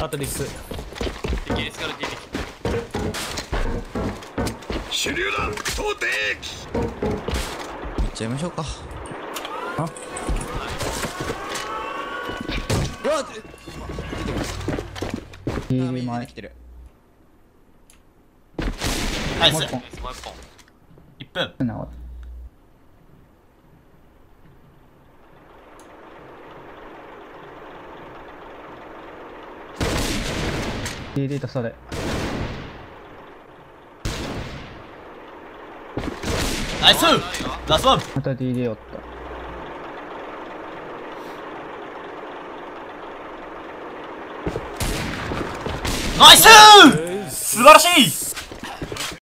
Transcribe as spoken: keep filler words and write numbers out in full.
あとリス。 敵リスから ティーピー。 手榴弾投擲。 行っちゃいましょうか。 あ、 うわっ出てます。 いいダメージ出前てきてる。 ナイス。 もう一本もう一本。いっぷん。 なかった。 ディーディー と袖。 ナイス。ラストワン。 また ディーディー おった。 ナイス。素晴らしい。